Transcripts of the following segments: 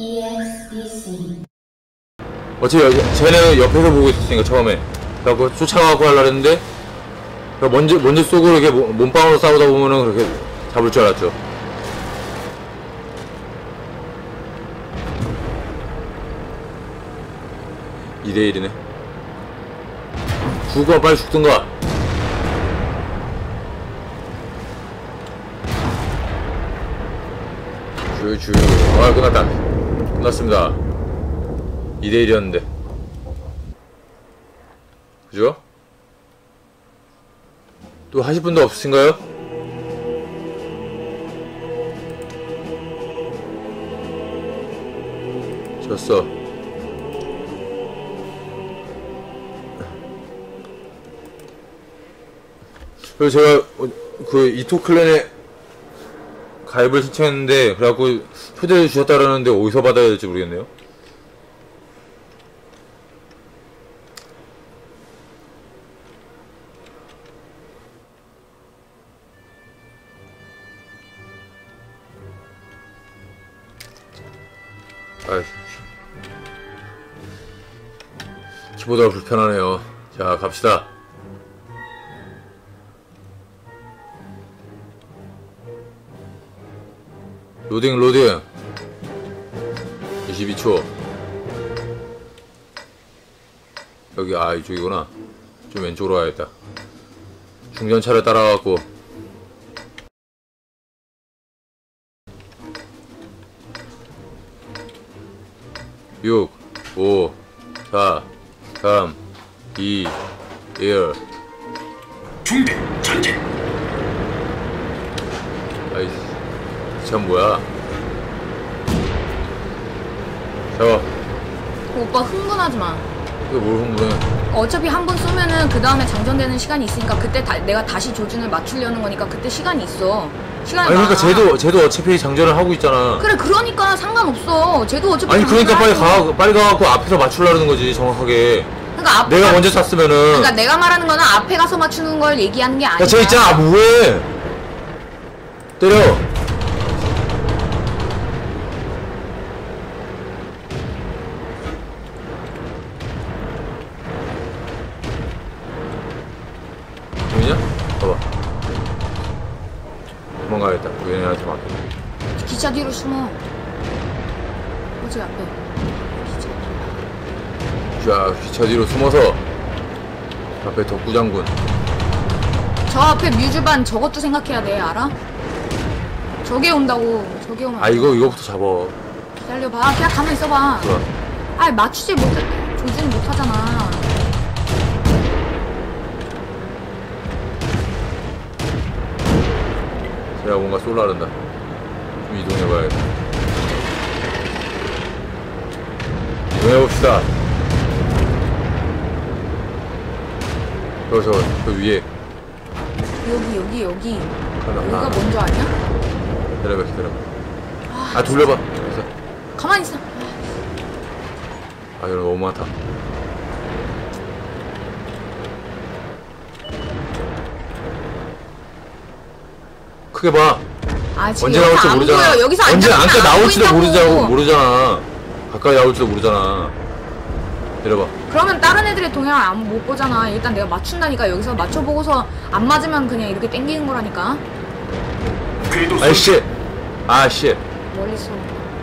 ESBC. 어차피 쟤는 옆에서 보고 있었으니까 처음에 그래갖고 쫓아가고 하려고 했는데 먼저 쏘고 이렇게 몸빵으로 싸우다 보면은 그렇게 잡을 줄 알았죠. (2대 1이네) 죽어, 빨리 죽든가. 주유. 아, 끝났다. 끝났습니다. 2대 1이었는데. 그죠? 또 하실 분도 없으신가요? 졌어. 그리고 제가 그 이토 클랜에 가입을 신청했는데 그래갖고 초대해 주셨다 그러는데 어디서 받아야 될지 모르겠네요. 아이, 키보드가 불편하네요. 자, 갑시다. 로딩 22초. 여기, 이쪽이구나. 좀 왼쪽으로 가야겠다. 중전차를 따라가고 6 5 4 3 2 1 중대 전진. 아이씨, 참 뭐야. 잡아. 오빠 흥분하지 마. 이거 뭘 흥분해. 어차피 한 번 쏘면은 그 다음에 장전되는 시간이 있으니까 그때 내가 다시 조준을 맞추려는 거니까 그때 시간이 있어. 시간이 아니, 많아. 그러니까 쟤도 어차피 장전을 하고 있잖아. 그래, 그러니까 상관없어. 쟤도 어차피 아니, 그러니까 장전을 빨리 가갖고 앞에서 맞추려는 거지, 정확하게. 그러니까 내가 먼저 쐈으면은. 그러니까 내가 말하는 거는 앞에 가서 맞추는 걸 얘기하는 게 아니야. 야, 쟤 있잖아. 뭐해? 때려. 보이냐? 봐봐. 도망가야겠다. 얘네한테 맡겨. 기차 뒤로 숨어. 어제 앞에. 자, 기차 뒤로 숨어서 앞에 덕구장군. 저 앞에 뮤즈반 저것도 생각해야 돼, 알아? 저게 온다고. 저게 오면. 이거부터 잡아. 기다려봐. 그냥 가만히 있어봐. 좋아. 아이, 맞추질 못해. 조준 못하잖아. 제가 뭔가 쏠라 그런다. 좀 이동해봐야겠다. 이동해봅시다. 저 위에. 여기. 하나. 여기가 뭔 줄 아냐? 기다려봐. 돌려봐. 됐어. 가만히 있어. 이거 너무 많다. 크게 봐. 지금 언제 나올지 안 모르잖아. 보여. 여기서 언제 앉아서 안까 안 나올지도 보인다고. 모르잖아. 가까이 나올지도 모르잖아. 내려봐. 그러면 다른 애들의 동향을 못 보잖아. 일단 내가 맞춘다니까. 여기서 맞춰보고서 안 맞으면 그냥 이렇게 땡기는 거라니까. 씨. 씨. 멀리 있어.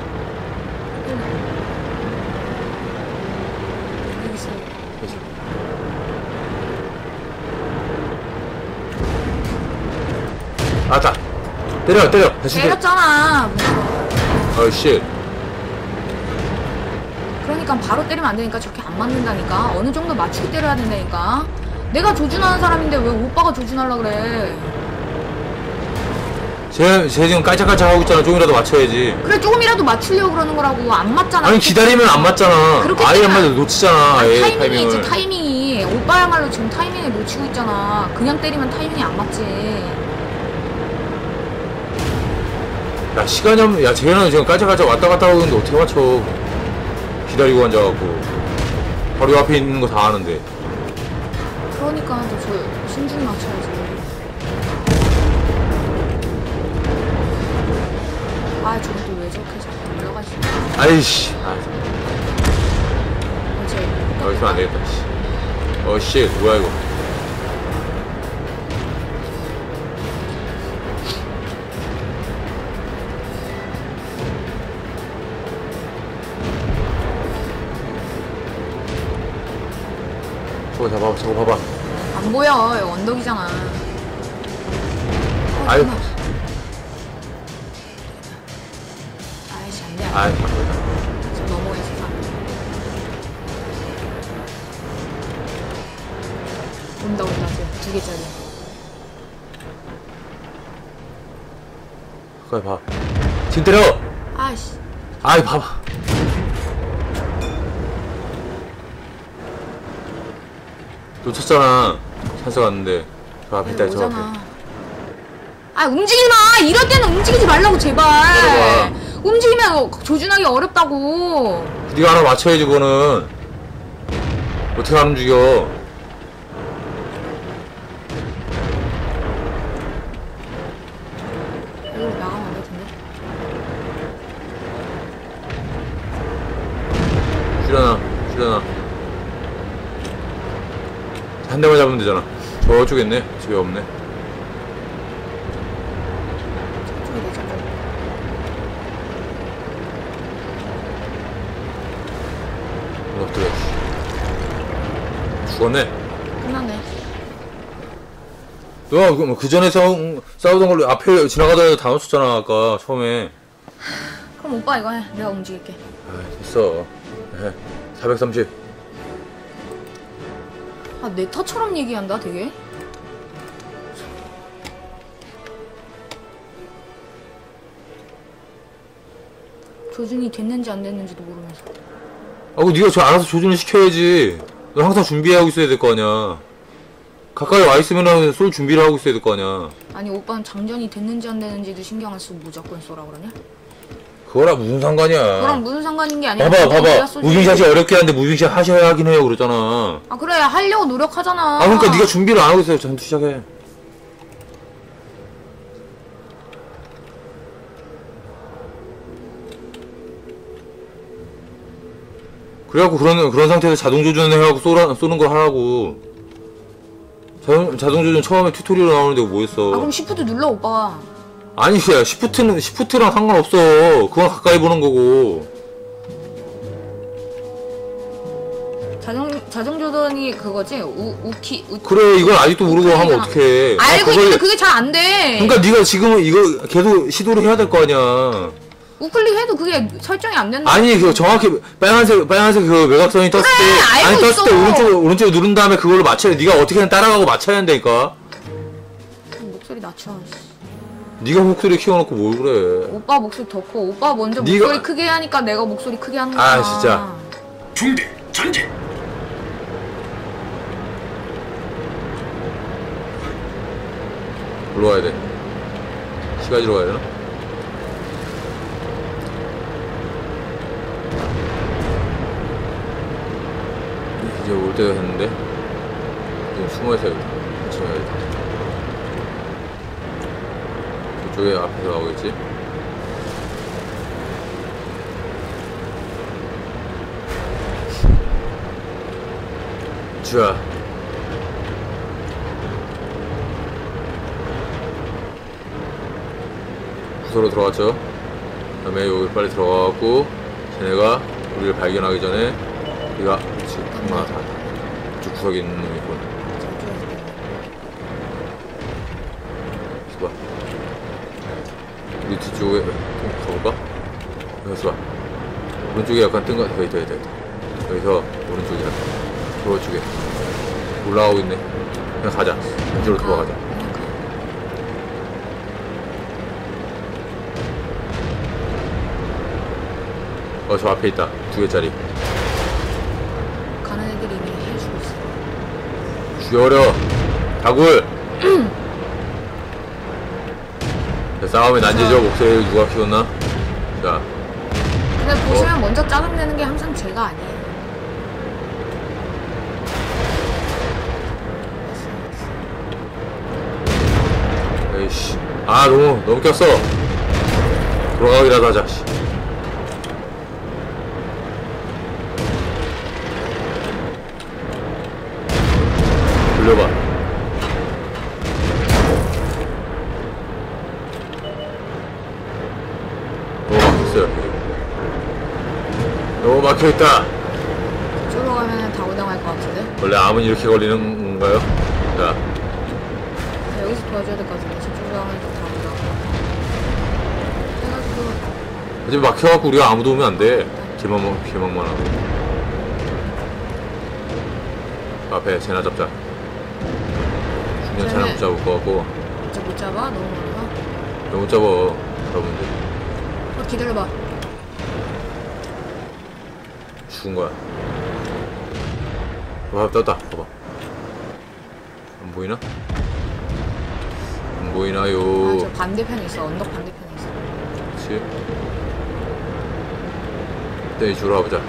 여기 있어. 다 때려. 다시 때렸잖아. 씨. 그러니까 바로 때리면 안 되니까 저렇게 안 맞는다니까. 어느 정도 맞추고 때려야 된다니까. 내가 조준하는 사람인데 왜 오빠가 조준하려고 그래. 쟤 지금 깔짝깔짝 하고 있잖아. 조금이라도 맞춰야지. 그래, 조금이라도 맞추려고 그러는 거라고. 안 맞잖아. 아니, 기다리면 안 맞잖아. 아예 안 맞아. 놓치잖아. 타이밍이지, 타이밍이. 오빠야말로 지금 타이밍을 놓치고 있잖아. 그냥 때리면 타이밍이 안 맞지. 야, 시간이 없는. 야, 쟤는 지금 깔짝깔짝 왔다 갔다 하고 있는데 어떻게 맞춰. 기다리고 앉아갖고 바로 옆에 있는 거 다 아는데. 그러니까 저 신중히 맞춰야지. 저건 또 왜 저렇게 자꾸 올라가시지? 아이씨. 아, 어제 있으면 안 되겠다. 씨. 씨, 뭐야 이거? 저거 잡아, 저거 봐봐. 안 보여. 여기 언덕이잖아. 아유. 잠깐만. 아이씨 안 돼. 안 돼. 아이, 저 넘어가야지. 온다 두 개짜리. 그래 봐. 지금 때려. 아이씨. 아이 봐봐. 놓쳤잖아. 찬스 갔는데. 저 앞에 있다, 저 앞에. 아 움직이지 마. 이럴 때는 움직이지 말라고 제발. 내려봐. 움직이면 조준하기 어렵다고. 네가 하나 맞춰야지 그거는. 어떻게 안 움직여? 이거 나가면 안 될 텐데. 줄여놔. 한 대만 잡으면 되잖아. 저쪽에 있네. 저기 없네. 저쪽에 내자. 엎드려. 죽었네. 끝났네. 너가 그 전에 싸우던 걸로 앞에 지나가다가 다 놓쳤잖아 아까 처음에. 그럼 오빠 이거 해. 내가 움직일게. 아 됐어. 430. 아 내 터처럼 얘기한다 되게. 조준이 됐는지 안 됐는지도 모르면서. 아, 그 네가 저 알아서 조준을 시켜야지. 너 항상 준비하고 있어야 될 거 아니야. 가까이 와 있으면 쏠 준비를 하고 있어야 될 거 아니야. 아니 오빠는 장전이 됐는지 안 됐는지도 신경 안 쓰고 무조건 쏘라 그러냐? 그거랑 무슨 상관이야. 그럼 무슨 상관인 게 아니라 봐봐. 무빙샷이 어렵긴 한데 무빙샷 하셔야 하긴 해요 그러잖아. 아 그래 하려고 노력하잖아. 아 그러니까 네가 준비를 안 하고 있어요. 전투 시작해. 그래갖고 그런 상태에서 자동 조준해갖고 쏘는 걸 하라고. 자동 조준 처음에 튜토리얼 나오는데 뭐 했어? 아 그럼 시프트 눌러 오빠가. 아니 야 시프트랑 상관없어. 그건 가까이 보는 거고. 자동 조준이 그거지? 우키 그래 이건 아직도 모르고 하면 어떡해. 알고 있는데 그게 잘 안 돼. 그러니까 네가 지금 이거 계속 시도를 해야 될 거 아니야. 우클릭 해도 그게 설정이 안 된다. 아니 그 정확히 빨간색 그 외곽선이 떴을 때 알고 떴을 있어. 때 오른쪽 누른 다음에 그걸로 맞춰야 돼. 네가 어떻게든 따라가고 맞춰야 한다니까. 목소리 낮춰. 네가 목소리 키워놓고 뭘 그래. 오빠 목소리 더 커. 오빠 먼저 네가- 목소리 크게 하니까 내가 목소리 크게 하는 거야. 아, 진짜. 중대 전진. 올라 와야 돼. 시가지로 가야 되나? 이제 올 때가 됐는데 좀 숨어있어 야겠다. 같이 가야겠다. 이쪽에 앞에서 나오겠지? 자 부서로 들어갔죠? 그 다음에 여기 빨리 들어가갖고 쟤네가 우리를 발견하기 전에 우리가 지금 다 이쪽 구석에 있는 놈이군. 있어봐. 우리 뒤쪽에 가볼까? 여기서 봐. 오른쪽에 약간 뜬 거 같아. 있다. 여기서 오른쪽이라 저쪽에 올라가고 있네. 그냥 가자. 이쪽으로 돌아가자. 저 앞에 있다. 2개짜리. 가는 애들이 이미 해주고 있어. 죽여버려. 다굴. 싸움에 난제죠. 목소리 누가 키웠나? 자. 근데 보시면 먼저 짜증내는 게 항상 제가 아니에요. 에이씨. 아 너무 꼈어. 돌아가기라도 하자. 씨. 너무 막혀있다. 저쪽으로 가면 다 오당할 것 같은데? 원래 암은 이렇게 걸리는 건가요? 자, 여기서 도와줘야 될 것 같은데 저쪽으로 가면 다 오당. 해가지고 어차피 막혀갖고 우리가 아무도 오면 안 돼. 길망만 하고. 앞에 쟤나 잡자. 중년 쟤나 못 잡을 것 같고. 진짜 못 잡아? 너무 멀어서? 너무 못 잡아. 여러분들. 기다려봐. 죽은 거야. 와, 떴다. 봐봐. 안 보이나? 안 보이나요? 아, 저 반대편에 있어. 언덕 반대편에 있어. 그치? 일단 이쪽으로 와보자.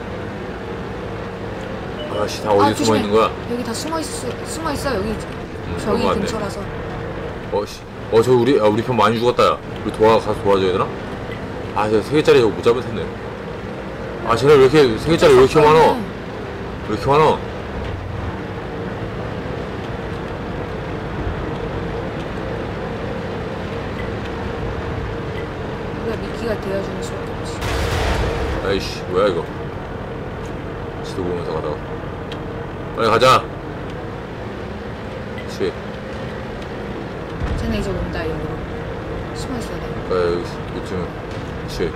아씨, 다 어디 숨어 조심해. 있는 거야? 여기 다 숨어 있어 여기. 저기 넘어갔네. 근처라서. 씨. 우리 편 많이 죽었다, 야. 우리 가서 도와줘야 되나? 아, 저 3개짜리 저거 못 잡을 텐데. 아, 쟤네 왜 이렇게, 3개짜리 왜 이렇게 많어? 왜 이렇게 많어? 우리가 미끼가 되어주는 수밖에 없지. 아이씨, 뭐야, 이거. 지도 보면서 가다가. 빨리 가자! 그치. 쟤네 이제 온다, 이리로. 숨어 있어야 돼. 여기, 이쯤. 그치.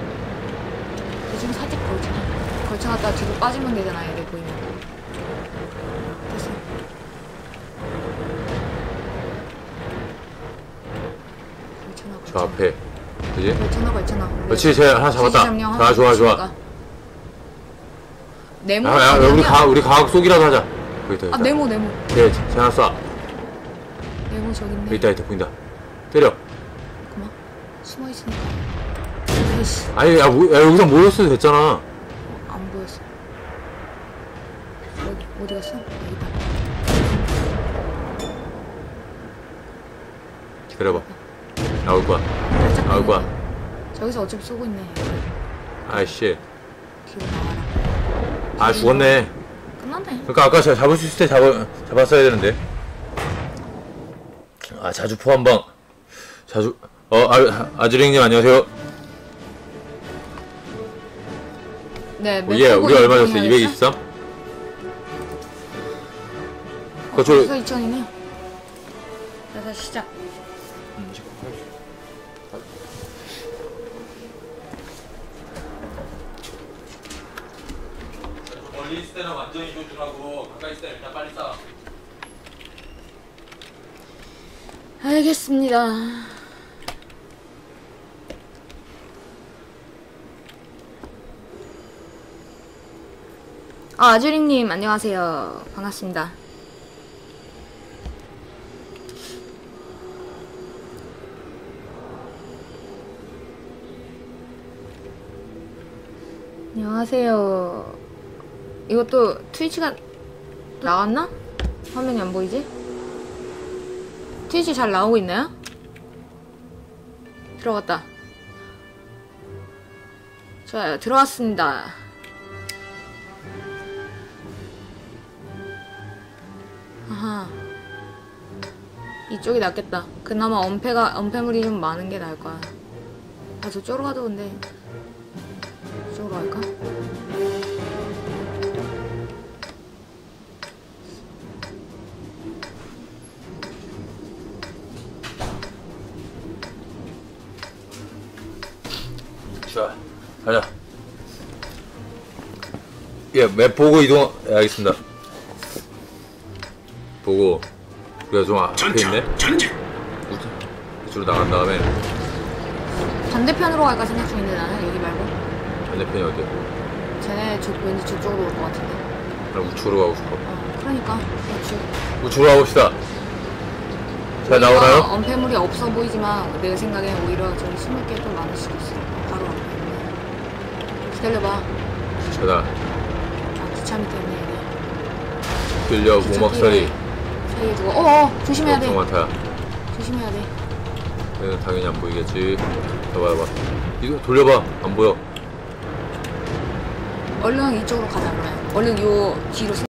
대충 살짝 걸쳐놨다가 뒤로 빠지면 되잖아, 얘들 보이면. 됐어. 저 앞에. 그지? 걸쳐놔. 그렇지, 쟤 하나 잡았다. 자, 좋아. 네모. 야, 우리 과학 쏘기라도 하자. 여기 있다. 네모. 쟤 하나 쏴. 네모 저기 있네. 여기 있다, 보인다. 때려. 그만. 숨어 있으니까. 아이씨, 아니, 야, 여기서 모였어도 됐잖아. 안 보였어. 어디 갔어? 여기다. 기다려봐. 나올 거야. 살짝 나올 거야. 빼고. 저기서 어차피 쏘고 있네. 아이씨. 뒤로 나와라. 아, 죽었네. 끝났네. 그러니까 아까 제가 잡을 수 있을 때 잡았어야 되는데. 아, 자주 포함방. 아즈링님 안녕하세요. 네, 예, 우리 얼마 줬어요? 223? 벌써 2000이네. 그래서 시작. 멀리 있을 때는 완전히 조준하고 가까이 있을 때는 일단 빨리 쏴. 알겠습니다. 아즈링님 안녕하세요. 반갑습니다. 안녕하세요. 이것도 트위치가 나왔나? 화면이 안 보이지? 트위치 잘 나오고 있나요? 들어갔다. 좋아요, 들어왔습니다. 아하, 이쪽이 낫겠다. 그나마 엄폐물이 좀 많은 게 나을 거야. 아, 저쪽으로 가도 근데 이쪽으로 갈까? 자, 가자. 예, 맵 보고 이동. 예, 알겠습니다. 보고 우리가 좀 앞에 있네. 전진. 이쪽으로 나간 다음에 반대편으로 갈까 생각 중인데 나는 여기 말고. 반대편이 어디야? 쟤네 왠지 저쪽으로 올 것 같은데. 나 우측으로 가고 싶어. 그러니까 우측. 우측으로 가봅시다. 잘 나오나요? 엄폐물이 없어 보이지만 내 생각엔 오히려 저기 숨을 게 더 많을 수도 있어. 바로 앞에 있네. 기다려봐. 자다. 아, 기차 밑에 있네. 끌려 고막살이. 사이에 두고. 조심해야 돼. 많다. 조심해야 돼. 얘는 당연히 안 보이겠지. 봐봐. 이거 돌려봐. 안 보여. 얼른 이쪽으로 가자 그러면. 얼른 요 뒤로